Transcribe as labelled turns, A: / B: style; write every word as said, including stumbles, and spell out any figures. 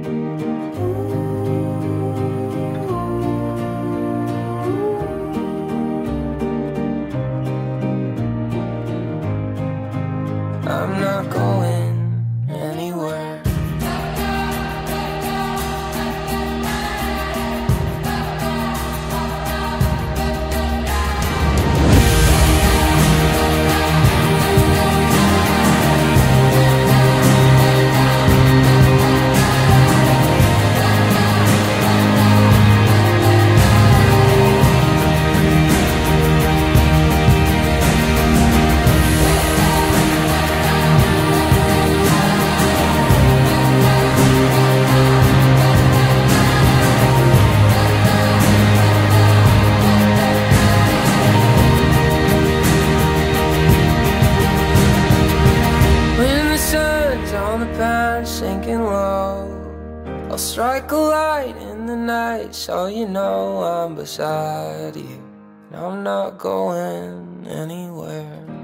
A: I'm not going anywhere. On the pine, sinking low, I'll strike a light in the night so you know I'm beside you, and I'm not going anywhere.